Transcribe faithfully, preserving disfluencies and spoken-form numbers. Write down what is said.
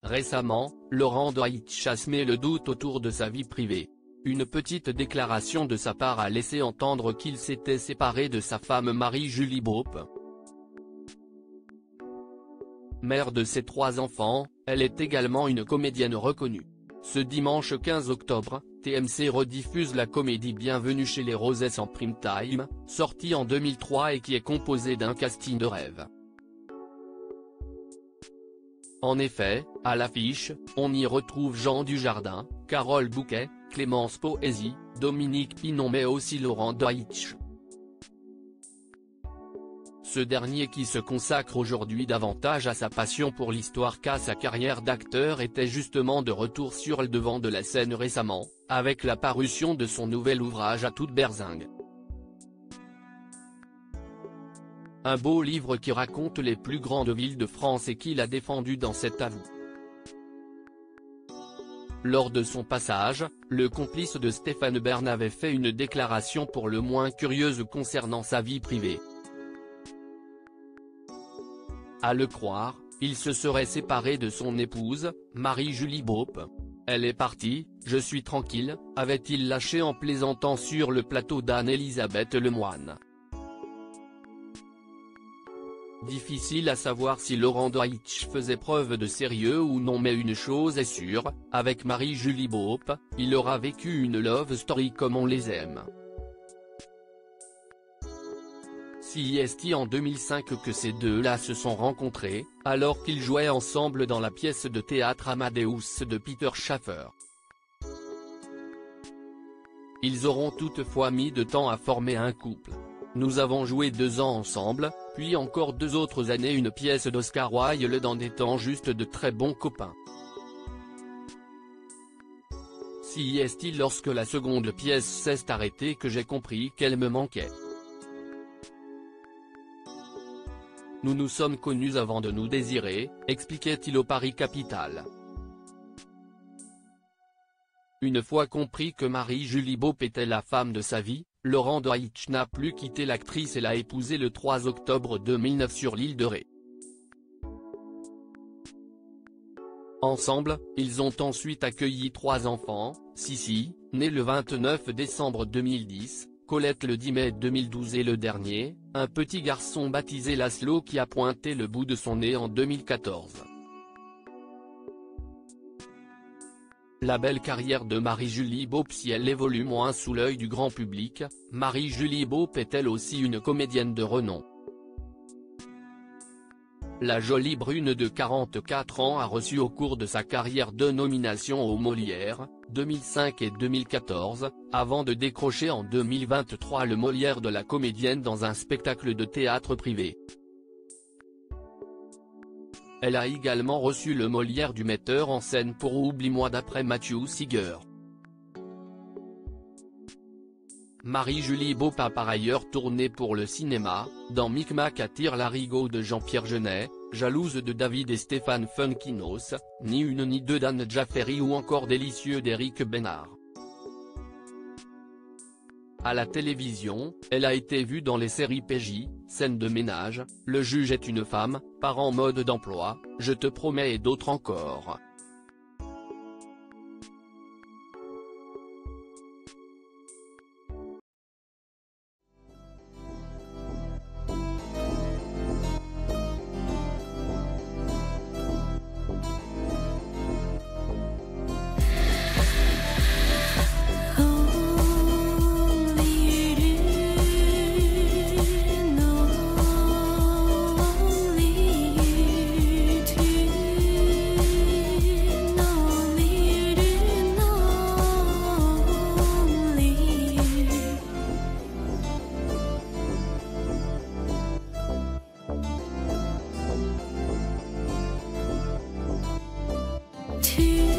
Récemment, Laurent Deutsch a semé le doute autour de sa vie privée. Une petite déclaration de sa part a laissé entendre qu'il s'était séparé de sa femme Marie-Julie Beaupe. Mère de ses trois enfants, elle est également une comédienne reconnue. Ce dimanche quinze octobre, T M C rediffuse la comédie Bienvenue chez les Rosès en prime time, sortie en deux mille trois et qui est composée d'un casting de rêve. En effet, à l'affiche, on y retrouve Jean Dujardin, Carole Bouquet, Clémence Poésy, Dominique Pinon mais aussi Laurent Deutsch. Ce dernier qui se consacre aujourd'hui davantage à sa passion pour l'histoire qu'à sa carrière d'acteur était justement de retour sur le devant de la scène récemment, avec la parution de son nouvel ouvrage À toute berzingue. Un beau livre qui raconte les plus grandes villes de France et qu'il a défendu dans cet avou. Lors de son passage, le complice de Stéphane Bern avait fait une déclaration pour le moins curieuse concernant sa vie privée. À le croire, il se serait séparé de son épouse, Marie-Julie Beaupe. Elle est partie, je suis tranquille, avait-il lâché en plaisantant sur le plateau d'Anne-Elisabeth Lemoine. Difficile à savoir si Laurent Deutsch faisait preuve de sérieux ou non mais une chose est sûre, avec Marie-Julie Beaupe, il aura vécu une love story comme on les aime. Si est en deux mille cinq que ces deux-là se sont rencontrés, alors qu'ils jouaient ensemble dans la pièce de théâtre Amadeus de Peter Shaffer. Ils auront toutefois mis de temps à former un couple. Nous avons joué deux ans ensemble, puis encore deux autres années une pièce d'Oscar Wilde dans des temps juste de très bons copains. Si est lorsque la seconde pièce s'est arrêtée que j'ai compris qu'elle me manquait. Nous nous sommes connus avant de nous désirer, expliquait-il au Paris Capital. Une fois compris que Marie-Julie Beaupe était la femme de sa vie, Laurent Deutsch n'a plus quitté l'actrice et l'a épousée le trois octobre deux mille neuf sur l'île de Ré. Ensemble, ils ont ensuite accueilli trois enfants, Sissi, née le vingt-neuf décembre deux mille dix, Colette le dix mai deux mille douze et le dernier, un petit garçon baptisé Laszlo qui a pointé le bout de son nez en deux mille quatorze. La belle carrière de Marie-Julie Beaupe si elle évolue moins sous l'œil du grand public, Marie-Julie Beaupe est elle aussi une comédienne de renom. La jolie brune de quarante-quatre ans a reçu au cours de sa carrière deux nominations aux Molières, deux mille cinq et deux mille quatorze, avant de décrocher en deux mille vingt-trois le Molière de la comédienne dans un spectacle de théâtre privé. Elle a également reçu le Molière du metteur en scène pour Oublie-moi d'après Matthew Seeger. Marie-Julie Beaupe a par ailleurs tourné pour le cinéma, dans Micmac attire l'arigot de Jean-Pierre Jeunet, Jalouse de David et Stéphane Funkinos, Ni une ni deux d'Anne Jaffery ou encore Délicieux d'Éric Bénard. À la télévision, elle a été vue dans les séries P J, Scène de ménage, Le juge est une femme, Parents mode d'emploi, Je te promets et d'autres encore. To